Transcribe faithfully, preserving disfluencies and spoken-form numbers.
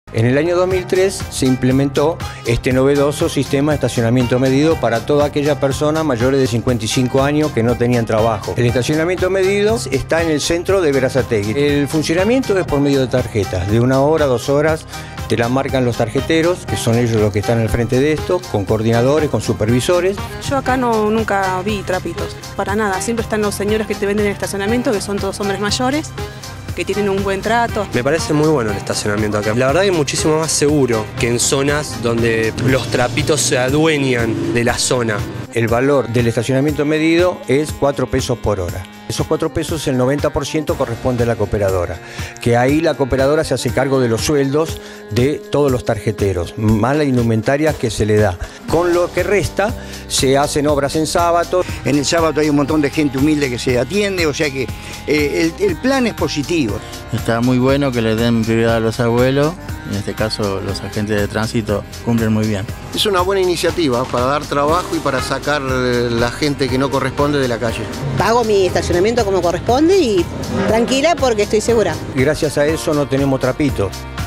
En el año dos mil tres se implementó este novedoso sistema de estacionamiento medido para toda aquella persona mayores de cincuenta y cinco años que no tenían trabajo. El estacionamiento medido está en el centro de Berazategui. El funcionamiento es por medio de tarjetas, de una hora, dos horas, te la marcan los tarjeteros, que son ellos los que están al frente de esto, con coordinadores, con supervisores. Yo acá no, nunca vi trapitos, para nada. Siempre están los señores que te venden el estacionamiento, que son todos hombres mayores, que tienen un buen trato. Me parece muy bueno el estacionamiento acá. La verdad que es muchísimo más seguro que en zonas donde los trapitos se adueñan de la zona. El valor del estacionamiento medido es cuatro pesos por hora. Esos cuatro pesos, el noventa por ciento corresponde a la cooperadora, que ahí la cooperadora se hace cargo de los sueldos de todos los tarjeteros, más la indumentaria que se le da. Con lo que resta, se hacen obras en sábado. En el sábado hay un montón de gente humilde que se atiende, o sea que eh, el, el plan es positivo. Está muy bueno que le den prioridad a los abuelos, en este caso los agentes de tránsito cumplen muy bien. Es una buena iniciativa para dar trabajo y para sacar la gente que no corresponde de la calle. Pago mi estacionamiento como corresponde y tranquila porque estoy segura. Y gracias a eso no tenemos trapitos.